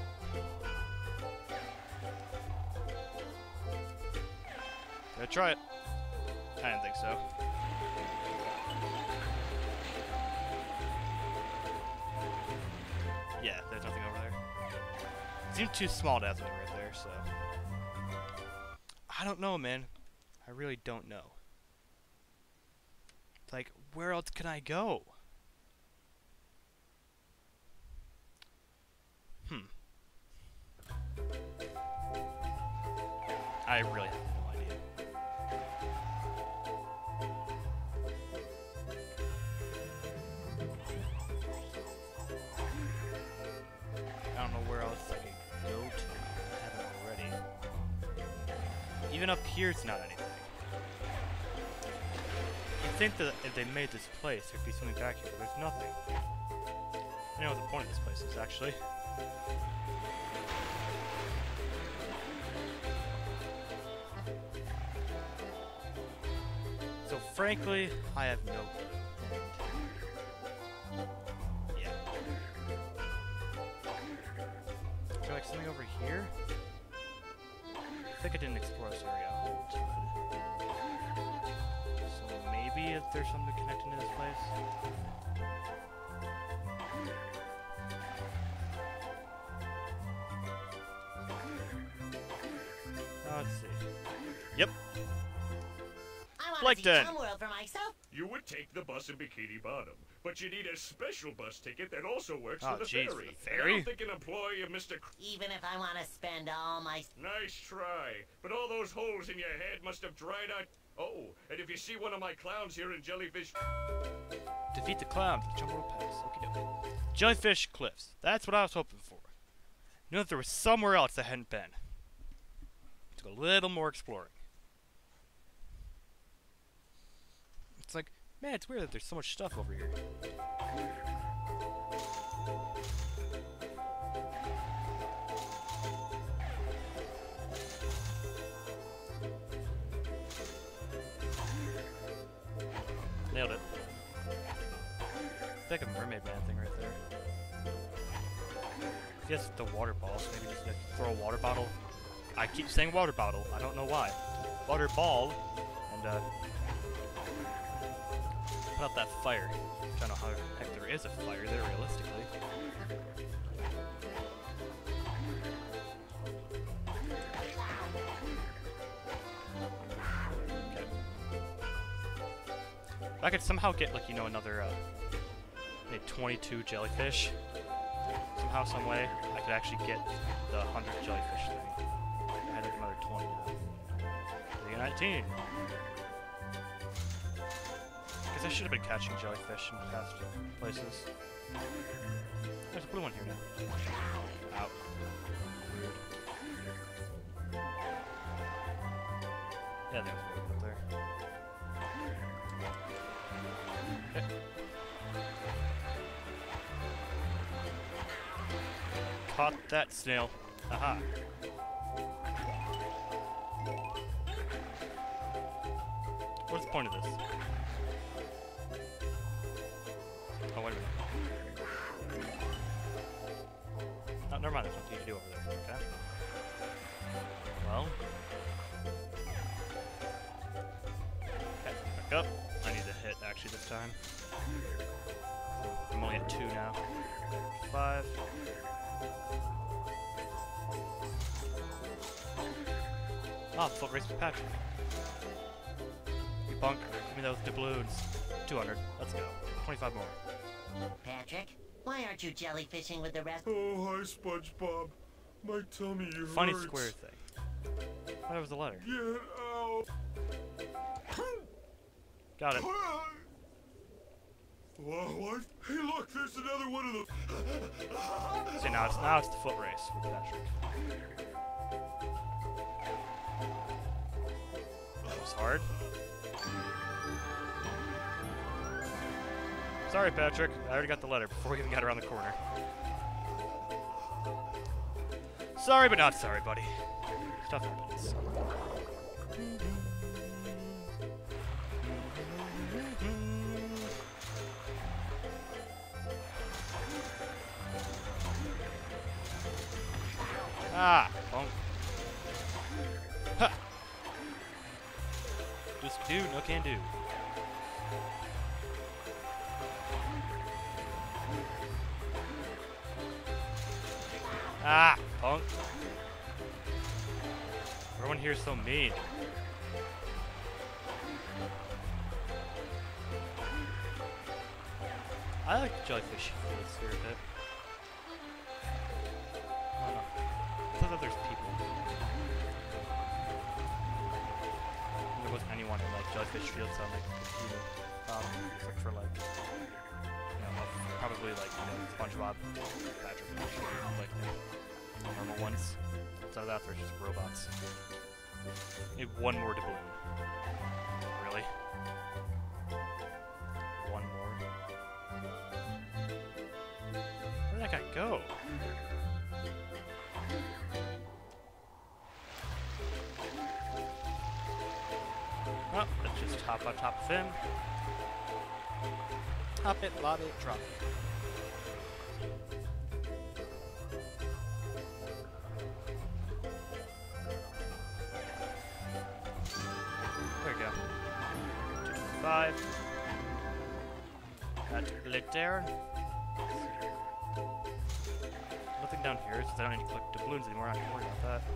Speaker 1: Gonna try it. I didn't think so. Yeah, there's nothing over there. It seemed too small to have something right there, so. I don't know, man. I really don't know. Like, where else can I go? I really have no idea. I don't know where else I could go to. I haven't already. Even up here, it's not anything. You'd think that if they made this place, there'd be something back here, but there's nothing. I know what the point of this place is, actually. So, frankly, I have no clue. Yeah. Is there like something over here? I think I didn't explore this area. So maybe that there's something connecting to this place? Let's see. Yep.
Speaker 2: I want
Speaker 1: Like
Speaker 2: to see
Speaker 1: then.
Speaker 2: some world for myself.
Speaker 6: You would take the bus in Bikini Bottom, but you need a special bus ticket that also works
Speaker 1: Oh,
Speaker 6: for the
Speaker 1: jeez,
Speaker 6: ferry.
Speaker 1: for the
Speaker 6: And
Speaker 1: ferry?
Speaker 6: I don't think an employee of Mr.
Speaker 2: Even if I want to spend all my...
Speaker 6: Nice try, but all those holes in your head must have dried out. Oh, and if you see one of my clowns here in Jellyfish...
Speaker 1: Defeat the clowns. The jungle pass. Okie dokie. Jellyfish cliffs. That's what I was hoping for. Knew that there was somewhere else that hadn't been. Took a little more exploring. It's like, man, it's weird that there's so much stuff over here. Nailed it. Like a mermaid man thing right there. I guess the water balls. Maybe just like, throw a water bottle. I keep saying water bottle. I don't know why. Water ball. And put out that fire. I don't know how the heck there is a fire there realistically. Okay. If I could somehow get like, you know, another maybe 22 jellyfish. Somehow, some way, I could actually get the 100 jellyfish thing. I had like another 20 now. I think 19. Guess I should have been catching jellyfish in past places. There's a blue one here now. Ow. Weird. Yeah, there's one up there. Okay. Caught that snail. Aha. What's the point of this? Oh, wait a minute. Oh, never mind, there's nothing to do over there. Okay. Well. Okay, back up. I need to hit, actually, this time. I'm only at 2 now. 5. Ah, foot race with Patrick. You bunker. Give me those doubloons. 200. Let's go. 25 more.
Speaker 2: Patrick, why aren't you jellyfishing with the rest?
Speaker 6: Oh, hi, Spongebob. My tummy hurts.
Speaker 1: Funny square thing. Oh, that was the letter.
Speaker 6: Get out.
Speaker 1: Got it.
Speaker 6: What? Hey, look, there's another one of those.
Speaker 1: See, now it's the foot race with Patrick. That was hard. Sorry, Patrick. I already got the letter before we even got around the corner. Sorry, but not sorry, buddy. Stuff happens. Ah, bonk. Ha! Just do, no can do. Ah, punk. Everyone here is so mean. I like the jellyfish fields here a bit. I don't know. I thought that there's people. There wasn't anyone in like jellyfish fields on like except for like probably like Spongebob, Patrick, like normal ones. So that there's just robots. Need one more doubloon. Really? One more. Where'd that guy go? Well, let's just hop on top of him. Hop it, lob it, drop it. There we go. 5. Got glitter. Nothing down here, since I don't need to collect doubloons anymore. I don't have to worry about that.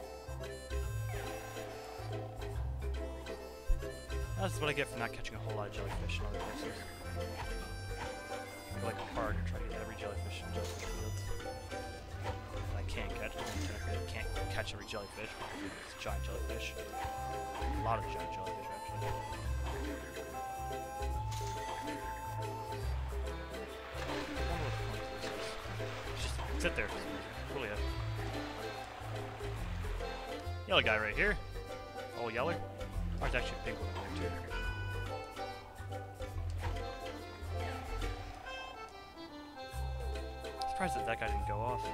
Speaker 1: That's what I get for not catching a whole lot of jellyfish in other places. I go like hard to try to get every jellyfish in jellyfish fields. I can't catch. I can't catch every jellyfish because it's giant jellyfish. A lot of giant jellyfish, actually. Just sit there. Really have. Yellow guy right here. Oh, yeller. Oh, there's actually a pink one over there, too. Surprised that that guy didn't go off.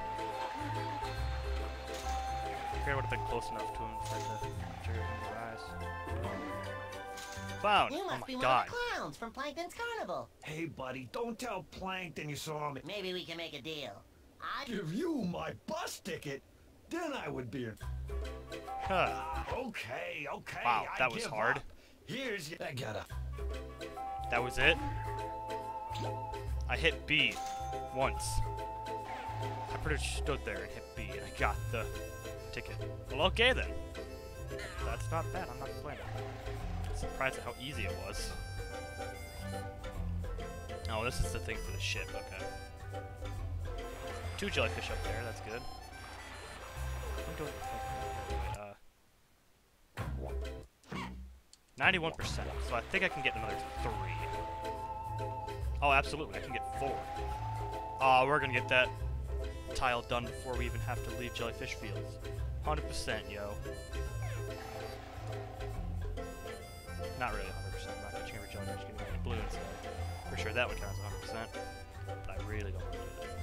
Speaker 1: I figured I would have been close enough to him for it to trigger him in your eyes. Clown!
Speaker 2: You
Speaker 1: Oh
Speaker 2: must
Speaker 1: my
Speaker 2: be one
Speaker 1: god.
Speaker 2: of the clowns from Plankton's Carnival.
Speaker 7: Hey, buddy, don't tell Plankton you saw me.
Speaker 2: Maybe we can make a deal. I
Speaker 7: Give you my bus ticket, then I would be.
Speaker 1: Huh.
Speaker 7: Okay.
Speaker 1: Wow,
Speaker 7: I
Speaker 1: that was
Speaker 7: give
Speaker 1: hard.
Speaker 7: up. Here's your. I gotta.
Speaker 1: That was it? I hit B once. I pretty much stood there and hit B and I got the ticket. Well, okay then. That's not bad, I'm not complaining. Surprised at how easy it was. Oh, this is the thing for the ship, okay. 2 jellyfish up there, that's good. I'm doing 91%, so I think I can get another 3. Oh, absolutely, I can get 4. Oh, we're gonna get that tile done before we even have to leave jellyfish fields. 100%, yo. Not really 100%, I'm not catching every jellyfish getting any blue instead. For sure that would count as 100%, but I really don't want to do that.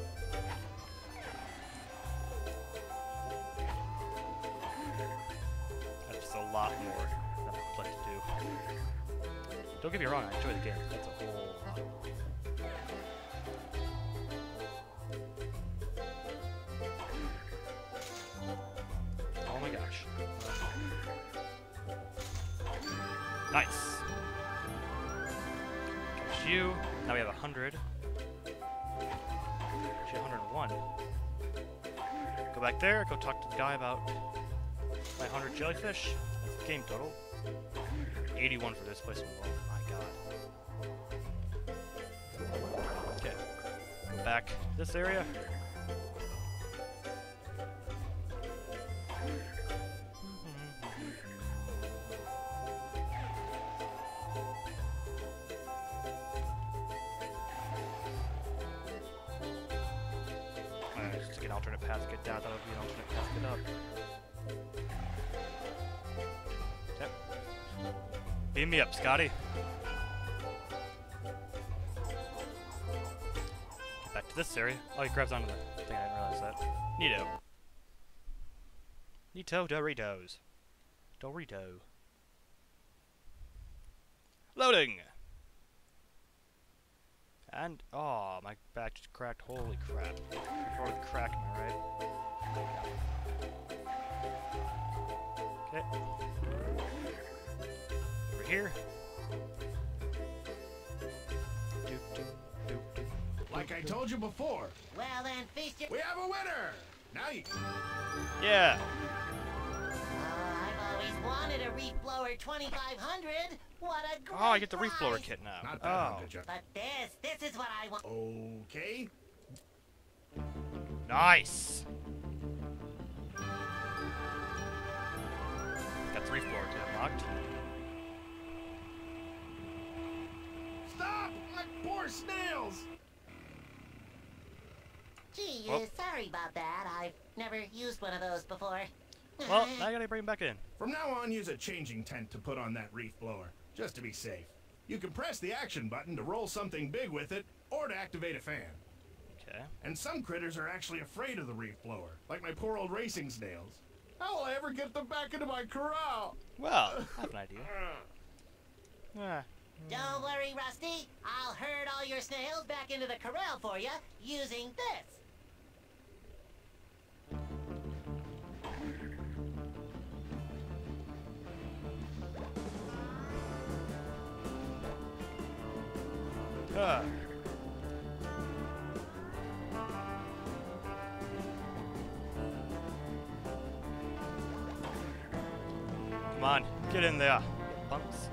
Speaker 1: That's just a lot more than I would like to do. Don't get me wrong, I enjoy the game. That's a whole lot. Oh my gosh. Nice. Catch you. Now we have 100. Actually, 101. Go back there, go talk to the guy about my 100 jellyfish. That's the game total. 81 for this place alone. My god. Okay. Go back this area. Just take an alternate path to get down. That would be an alternate path to get up. Yep. Beam me up, Scotty. Get back to this area. Oh, he grabs onto the thing. I didn't realize that. Neato. Neato Doritos. Dorito. Loading! And, oh, my back just cracked. Holy crap. Before the crack, am I right? Okay. Over here.
Speaker 6: Like I told you before,
Speaker 2: well then, feast your.
Speaker 6: we have a winner! Now you...
Speaker 1: Yeah.
Speaker 2: I've always wanted a reef blower 2500. What a great
Speaker 1: Oh, I get the reef blower
Speaker 2: prize.
Speaker 1: kit now.
Speaker 6: Not bad, good job.
Speaker 2: But this is what I want.
Speaker 6: Okay.
Speaker 1: Nice. Got the reef blower kit unlocked.
Speaker 6: Stop! My poor snails!
Speaker 2: Gee,
Speaker 1: Well.
Speaker 2: sorry about that. I've never used one of those before.
Speaker 1: Well, now I gotta bring him back in.
Speaker 6: From now on, use a changing tent to put on that reef blower, just to be safe. You can press the action button to roll something big with it, or to activate a fan.
Speaker 1: Okay.
Speaker 6: And some critters are actually afraid of the reef blower, like my poor old racing snails. How will I ever get them back into my corral?
Speaker 1: Well, I have an idea. Ah.
Speaker 2: Don't worry, Rusty. I'll herd all your snails back into the corral for you using this.
Speaker 1: Ah. Come on, get in there, punks.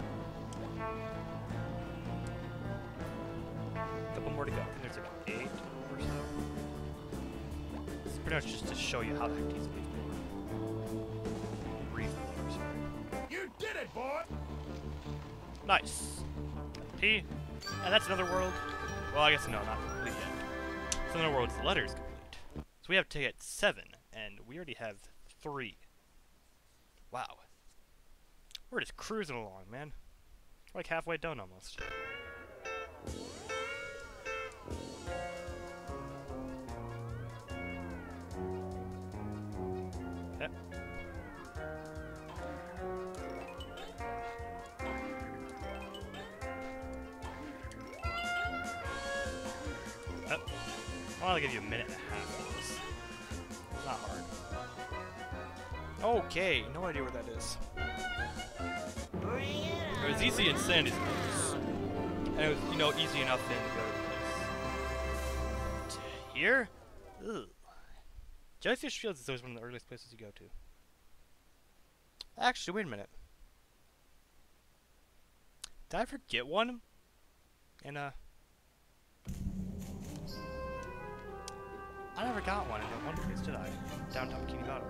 Speaker 1: Couple more to go. I think there's like 8 or so. It's pretty much just to show you how the heck these reef blowers are.
Speaker 6: You did it, boy!
Speaker 1: Nice. P. And that's another world. Well, I guess no, not complete yet. It's another world's letters complete. So we have to get 7, and we already have 3. Wow. We're just cruising along, man. We're like halfway done almost. Yep. I'll give you a minute and a half for this. It's not hard. Okay, no idea where that is. It was easy in Sandy's place. And it was, you know, easy enough in the other place. Here? Ugh. Jellyfish Fields is always one of the earliest places you go to. Actually, wait a minute. Did I forget one? And, I never got one in that one place, did I? Downtown Bikini Bottom.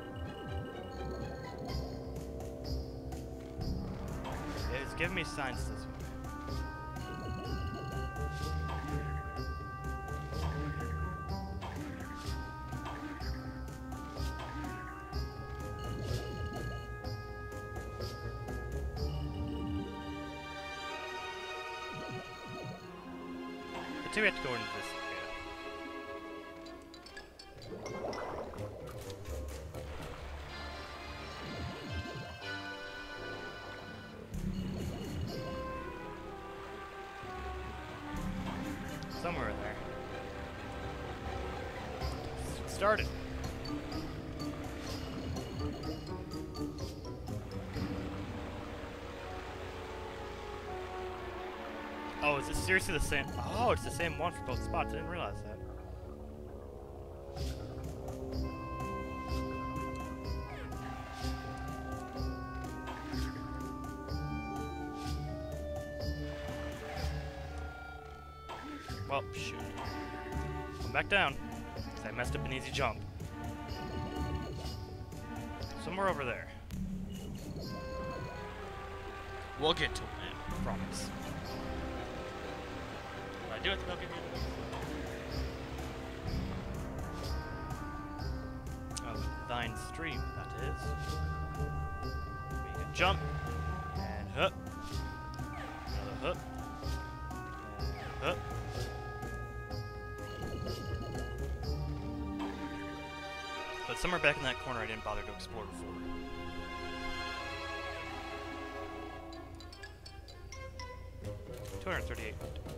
Speaker 1: It's giving me signs this way. I think we have to go into this. Somewhere in there. Started. Oh, is it seriously the same? Oh, it's the same one for both spots. I didn't realize that. Well, shoot. Come back down. 'Cause I messed up an easy jump. Somewhere over there. We'll get to it, man. Promise. If I do it, then I'll give you a oh, thine stream, that is. We can jump. And hup. Another hup. And hup. But somewhere back in that corner I didn't bother to explore before. $238 here.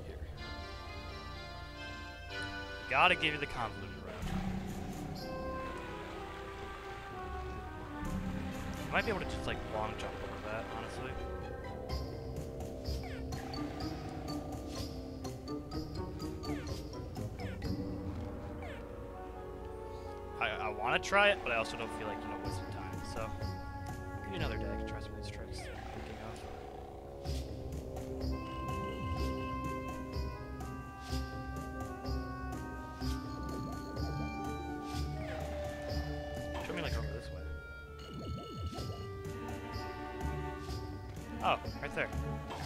Speaker 1: Gotta give you the convoluted route. You might be able to just like long jump over that, honestly. I want to try it, but I also don't feel like, you know, wasting time, so maybe another day I can try some of these tricks I'm thinking of. Show me like over this way. Oh, right there.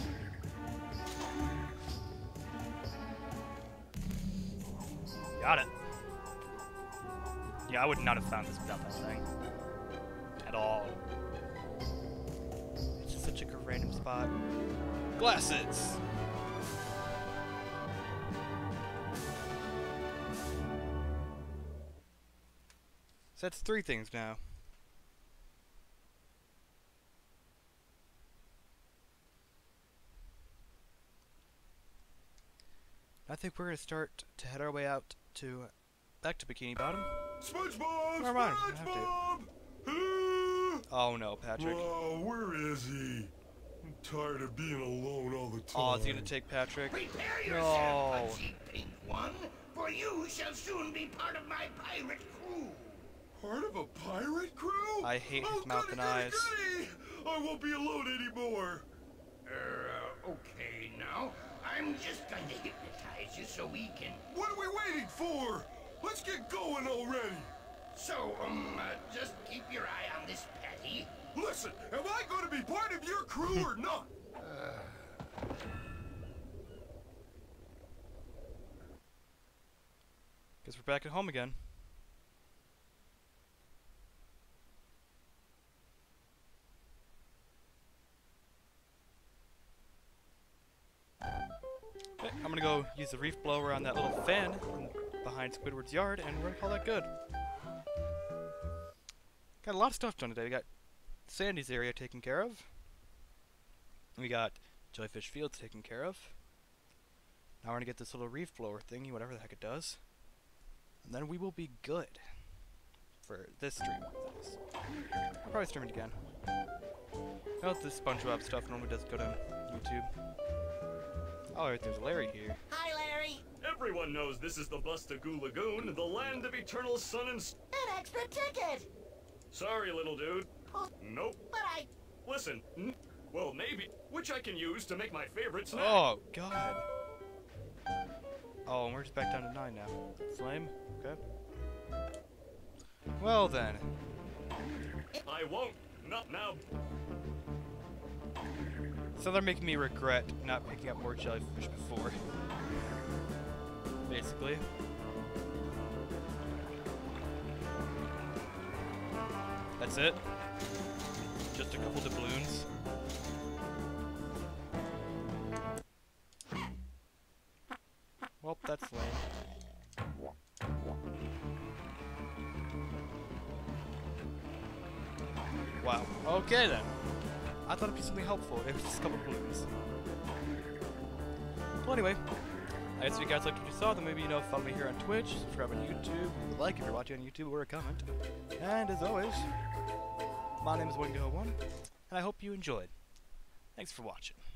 Speaker 1: Got it. Yeah, I would not have found this without that thing. At all. It's just such a random spot. Glasses! So that's 3 things now. I think we're gonna start to head our way out to back to Bikini Bottom.
Speaker 6: Spongebob!
Speaker 1: Never mind, I have to.
Speaker 6: SpongeBob!
Speaker 1: Oh no, Patrick.
Speaker 6: Oh, where is he? I'm
Speaker 8: tired of being alone all the time.
Speaker 1: Oh, it's gonna take Patrick.
Speaker 5: Prepare
Speaker 1: No.
Speaker 5: yourself, punchy pink one, for you shall soon be part of my pirate crew.
Speaker 8: Part of a pirate crew?
Speaker 1: I hate his
Speaker 8: Oh,
Speaker 1: mouth
Speaker 8: goody,
Speaker 1: and eyes.
Speaker 8: goody! I won't be alone anymore.
Speaker 5: Okay now. I'm just going to hypnotize you so we can...
Speaker 8: What are we waiting for? Let's get going already.
Speaker 5: So, just keep your eye on this Patty.
Speaker 8: Listen, am I going to be part of your crew or not?
Speaker 1: Guess we're back at home again. Okay, I'm gonna go use the reef blower on that little fan behind Squidward's yard, and we're gonna call that good. Got a lot of stuff done today. We got Sandy's area taken care of. We got Jellyfish Fields taken care of. Now we're gonna get this little reef blower thingy, whatever the heck it does. And then we will be good. For this stream. I'll probably stream it again. Well, this Spongebob stuff normally does go to YouTube. Oh, right, there's Larry here.
Speaker 2: Hi, Larry.
Speaker 7: Everyone knows this is the Bustagoo Lagoon, the land of eternal sun and...
Speaker 2: An extra ticket.
Speaker 7: Sorry, little dude.
Speaker 2: Oh,
Speaker 7: Nope.
Speaker 2: but I...
Speaker 7: Listen. Well, maybe. Which I can use to make my favorite snack.
Speaker 1: Oh, God. Oh, and we're just back down to 9 now. That's lame. Okay. Well, then.
Speaker 7: I won't. Not now.
Speaker 1: So they're making me regret not picking up more jellyfish before. Basically. That's it. Just a couple doubloons. Well, that's lame. Wow. Okay then. I thought it'd be something helpful. It was just a couple balloons. Well, anyway, I guess if you guys liked what you saw, then maybe, follow me here on Twitch, subscribe on YouTube, like if you're watching on YouTube, or a comment. And as always, my name is Wingo1, and I hope you enjoyed. Thanks for watching.